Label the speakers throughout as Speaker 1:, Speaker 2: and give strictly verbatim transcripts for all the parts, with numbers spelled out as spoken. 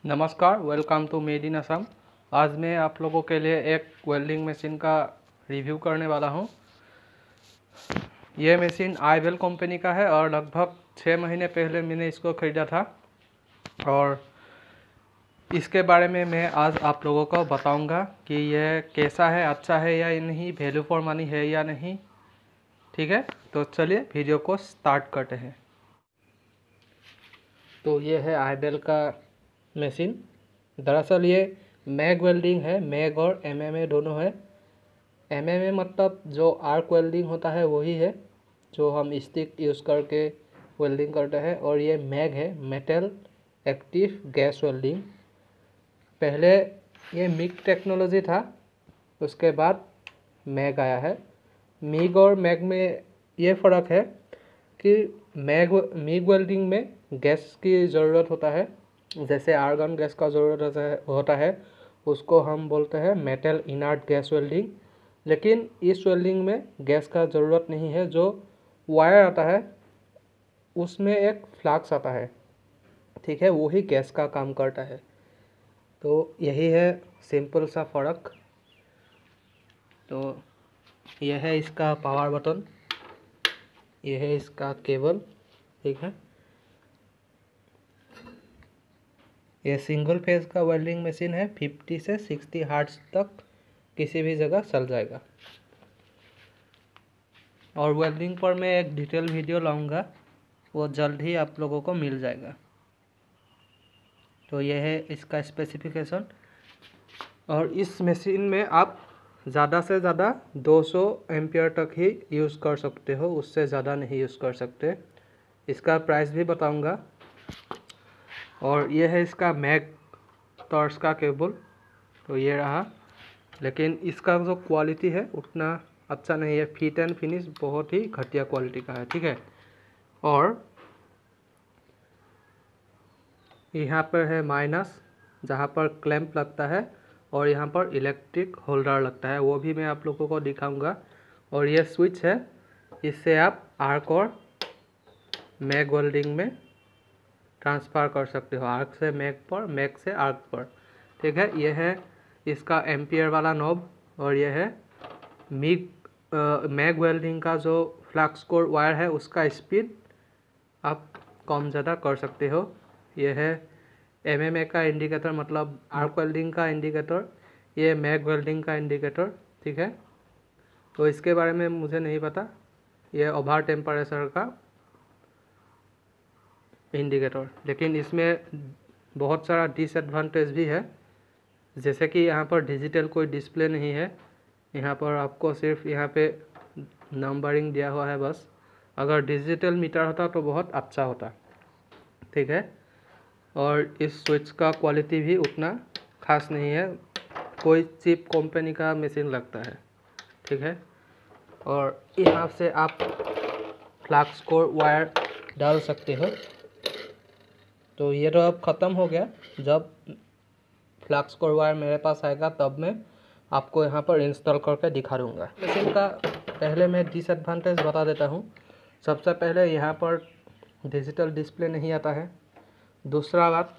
Speaker 1: नमस्कार, welcome to made in Assam. आज मैं आप लोगों के लिए एक वेल्डिंग मशीन का रिव्यू करने वाला हूं। ये मशीन आईवेल कंपनी का है और लगभग छः महीने पहले मैंने इसको ख़रीदा था और इसके बारे में मैं आज आप लोगों को बताऊंगा कि यह कैसा है, अच्छा है या नहीं, वैल्यू फॉर मनी है या नहीं। ठीक है, तो चलिए वीडियो को स्टार्ट करते हैं। तो ये है आईवेल का मशीन। दरअसल ये मैग वेल्डिंग है, मैग और एमएमए दोनों है। एमएमए मतलब जो आर्क वेल्डिंग होता है वही है, जो हम स्टिक यूज़ करके वेल्डिंग करते हैं, और ये मैग है, मेटल एक्टिव गैस वेल्डिंग। पहले ये मिग टेक्नोलॉजी था, उसके बाद मैग आया है। मिग और मैग में ये फ़र्क है कि मैग मिग वेल्डिंग में गैस की ज़रूरत होता है, जैसे आर्गन गैस का ज़रूरत होता है, उसको हम बोलते हैं मेटल इनर्ट गैस वेल्डिंग। लेकिन इस वेल्डिंग में गैस का ज़रूरत नहीं है। जो वायर आता है उसमें एक फ्लक्स आता है, ठीक है, वही गैस का काम करता है। तो यही है सिंपल सा फ़र्क। तो यह है इसका पावर बटन, यह है इसका केबल, ठीक है। यह सिंगल फेज का वेल्डिंग मशीन है, पचास से साठ हर्ट्ज तक किसी भी जगह चल जाएगा। और वेल्डिंग पर मैं एक डिटेल वीडियो लाऊंगा, वो जल्द ही आप लोगों को मिल जाएगा। तो यह है इसका स्पेसिफिकेशन। और इस मशीन में आप ज़्यादा से ज़्यादा दो सौ एम्पियर तक ही यूज़ कर सकते हो, उससे ज़्यादा नहीं यूज़ कर सकते। इसका प्राइस भी बताऊंगा। और यह है इसका मैग टॉर्च का केबल, तो ये रहा। लेकिन इसका जो क्वालिटी है उतना अच्छा नहीं है, फिट एंड फिनिश बहुत ही घटिया क्वालिटी का है, ठीक है। और यहाँ पर है माइनस, जहाँ पर क्लैंप लगता है, और यहाँ पर इलेक्ट्रिक होल्डर लगता है, वो भी मैं आप लोगों को दिखाऊंगा। और ये स्विच है, इससे आप आर्क और मैग वेल्डिंग में ट्रांसफ़र कर सकते हो, आर्क से मैग पर, मैग से आर्क पर, ठीक है। यह है इसका एम्पियर वाला नॉब। और यह है मिग मैग वेल्डिंग का जो फ्लक्स कोर वायर है, उसका स्पीड आप कम ज़्यादा कर सकते हो। यह है एमएमए का इंडिकेटर, मतलब आर्क वेल्डिंग का इंडिकेटर, ये मैग वेल्डिंग का इंडिकेटर, ठीक है। तो इसके बारे में मुझे नहीं पता, ये ओवर टेम्परेचर का इंडिकेटर। लेकिन इसमें बहुत सारा डिसएडवांटेज भी है, जैसे कि यहाँ पर डिजिटल कोई डिस्प्ले नहीं है। यहाँ पर आपको सिर्फ यहाँ पे नंबरिंग दिया हुआ है बस। अगर डिजिटल मीटर होता तो बहुत अच्छा होता, ठीक है। और इस स्विच का क्वालिटी भी उतना खास नहीं है, कोई चीप कंपनी का मशीन लगता है, ठीक है। और यहाँ से आप फ्लक्स कोर वायर डाल सकते हो। तो ये तो अब ख़त्म हो गया। जब फ्लक्स कोर वायर मेरे पास आएगा तब मैं आपको यहाँ पर इंस्टॉल करके दिखा दूँगा। मशीन का पहले मैं डिसएडवांटेज बता देता हूँ। सबसे पहले यहाँ पर डिजिटल डिस्प्ले नहीं आता है। दूसरा बात,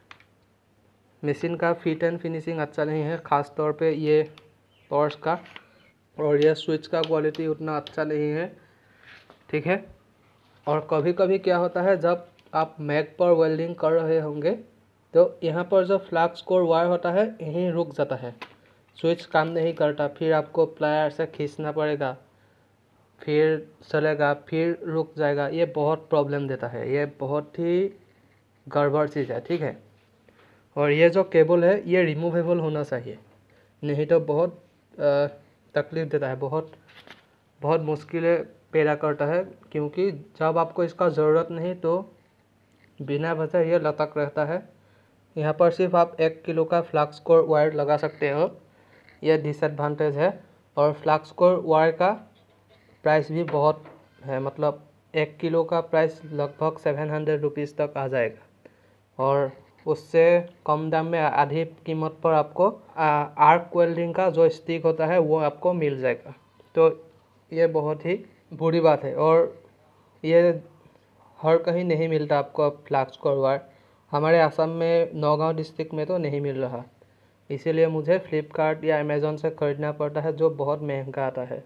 Speaker 1: मशीन का फिट एंड फिनिशिंग अच्छा नहीं है, ख़ास तौर पे ये टॉर्च का। और ये स्विच का क्वालिटी उतना अच्छा नहीं है, ठीक है। और कभी कभी क्या होता है, जब आप मैग पर वेल्डिंग कर रहे होंगे तो यहाँ पर जो फ्लक्स कोर वायर होता है यहीं रुक जाता है, स्विच काम नहीं करता, फिर आपको प्लायर से खींचना पड़ेगा, फिर चलेगा, फिर रुक जाएगा। ये बहुत प्रॉब्लम देता है, ये बहुत ही गड़बड़ चीज़ है, ठीक है। और ये जो केबल है ये रिमूवेबल होना चाहिए, नहीं तो बहुत तकलीफ़ देता है, बहुत बहुत मुश्किलें पैदा करता है। क्योंकि जब आपको इसका ज़रूरत नहीं तो बिना वजह ये लटक रहता है। यहाँ पर सिर्फ आप एक किलो का फ्लक्स कोर वायर लगा सकते हो, यह डिसएडवांटेज है। और फ्लक्स कोर वायर का प्राइस भी बहुत है, मतलब एक किलो का प्राइस लगभग सेवन हंड्रेड रुपीज़ तक आ जाएगा। और उससे कम दाम में आधी कीमत पर आपको आर्क वेल्डिंग का जो स्टिक होता है वो आपको मिल जाएगा। तो ये बहुत ही बुरी बात है। और ये हर कहीं नहीं मिलता आपको फ्लक्स कोर वायर। हमारे आसाम में नौगांव डिस्ट्रिक्ट में तो नहीं मिल रहा, इसीलिए मुझे फ्लिपकार्ट या अमेज़ॉन से ख़रीदना पड़ता है, जो बहुत महंगा आता है।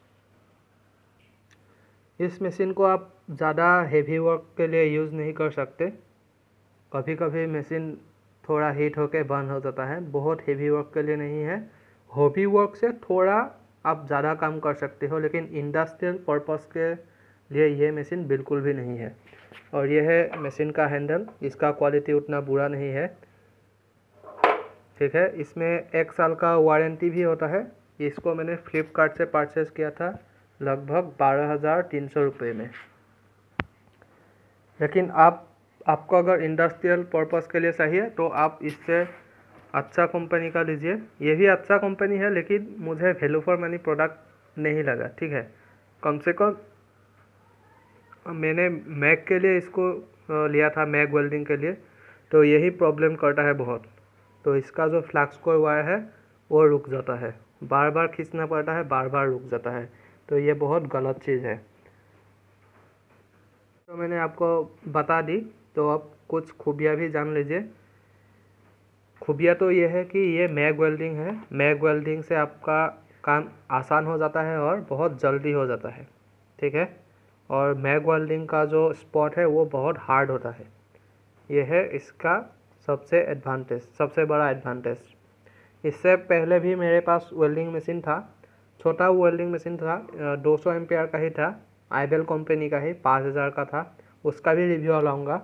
Speaker 1: इस मशीन को आप ज़्यादा हेवी वर्क के लिए यूज़ नहीं कर सकते। कभी कभी मशीन थोड़ा हीट होकर बंद हो जाता है, बहुत हेवी वर्क के लिए नहीं है। हॉबी वर्क से थोड़ा आप ज़्यादा काम कर सकते हो, लेकिन इंडस्ट्रियल पर्पस के लिए ये मशीन बिल्कुल भी नहीं है। और ये है मशीन का हैंडल, इसका क्वालिटी उतना बुरा नहीं है, ठीक है। इसमें एक साल का वारंटी भी होता है। इसको मैंने फ्लिपकार्ट से परचेज़ किया था लगभग बारह हज़ार तीन सौ रुपये में। लेकिन आप आपको अगर इंडस्ट्रियल पर्पस के लिए चाहिए तो आप इससे अच्छा कंपनी का लीजिए। ये भी अच्छा कंपनी है, लेकिन मुझे वैल्यू फॉर मनी प्रोडक्ट नहीं लगा, ठीक है। कम से कम मैंने मैक के लिए इसको लिया था, मैक वेल्डिंग के लिए, तो यही प्रॉब्लम करता है बहुत। तो इसका जो फ्लैक्स कोर वायर है वो रुक जाता है, बार बार खींचना पड़ता है, बार बार रुक जाता है, तो ये बहुत गलत चीज़ है। तो मैंने आपको बता दी, तो अब कुछ खूबियाँ भी जान लीजिए। खूबियाँ तो ये है कि ये मैग वेल्डिंग है। मैग वेल्डिंग से आपका काम आसान हो जाता है और बहुत जल्दी हो जाता है, ठीक है। और मैग वेल्डिंग का जो स्पॉट है वो बहुत हार्ड होता है। ये है इसका सबसे एडवांटेज, सबसे बड़ा एडवांटेज। इससे पहले भी मेरे पास वेल्डिंग मशीन था, छोटा वेल्डिंग मशीन था, दो सौ एम्पियर का ही था, आइडल कंपनी का ही, पाँच हज़ार का था। उसका भी रिव्यू लाऊंगा।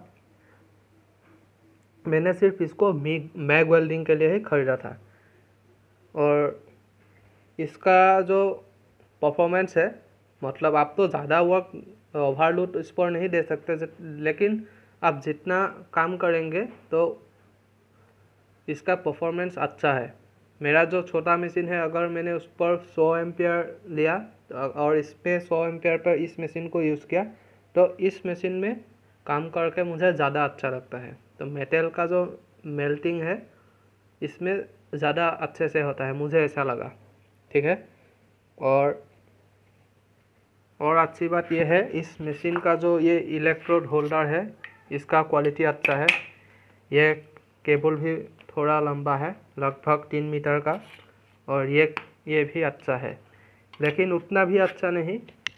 Speaker 1: मैंने सिर्फ इसको मैग वेल्डिंग के लिए ही ख़रीदा था। और इसका जो परफॉर्मेंस है, मतलब आप तो ज़्यादा वर्क ओवरलोड इस पर नहीं दे सकते, लेकिन आप जितना काम करेंगे तो इसका परफॉर्मेंस अच्छा है। मेरा जो छोटा मशीन है, अगर मैंने उस पर सौ एम्पियर लिया और इस पर सौ एम्पियर पर इस मशीन को यूज़ किया, तो इस मशीन में काम करके मुझे ज़्यादा अच्छा लगता है। तो मेटल का जो मेल्टिंग है इसमें ज़्यादा अच्छे से होता है, मुझे ऐसा लगा, ठीक है। और और अच्छी बात यह है, इस मशीन का जो ये इलेक्ट्रोड होल्डर है, इसका क्वालिटी अच्छा है। ये केबल भी थोड़ा लंबा है, लगभग तीन मीटर का, और ये ये भी अच्छा है, लेकिन उतना भी अच्छा नहीं।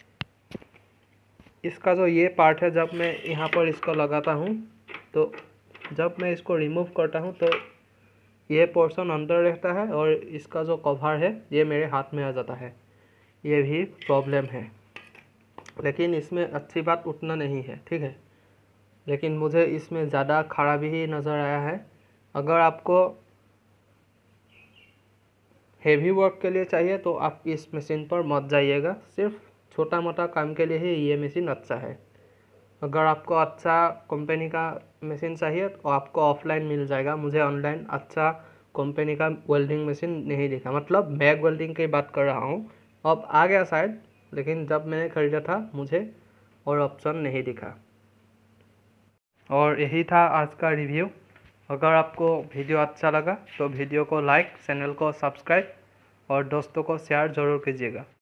Speaker 1: इसका जो ये पार्ट है, जब मैं यहाँ पर इसको लगाता हूँ, तो जब मैं इसको रिमूव करता हूँ तो ये पोर्शन अंदर रहता है, और इसका जो कवर है ये मेरे हाथ में आ जाता है। ये भी प्रॉब्लम है, लेकिन इसमें अच्छी बात उतना नहीं है, ठीक है। लेकिन मुझे इसमें ज़्यादा खराबी ही नज़र आया है। अगर आपको हेवी वर्क के लिए चाहिए तो आप इस मशीन पर मत जाइएगा, सिर्फ छोटा मोटा काम के लिए ही ये मशीन अच्छा है। अगर आपको अच्छा कंपनी का मशीन चाहिए तो आपको ऑफलाइन मिल जाएगा। मुझे ऑनलाइन अच्छा कंपनी का वेल्डिंग मशीन नहीं दिखा, मतलब मैग वेल्डिंग की बात कर रहा हूँ। अब आ गया शायद, लेकिन जब मैंने ख़रीदा था मुझे और ऑप्शन नहीं दिखा। और यही था आज का रिव्यू। अगर आपको वीडियो अच्छा लगा तो वीडियो को लाइक, चैनल को सब्सक्राइब और दोस्तों को शेयर ज़रूर कीजिएगा।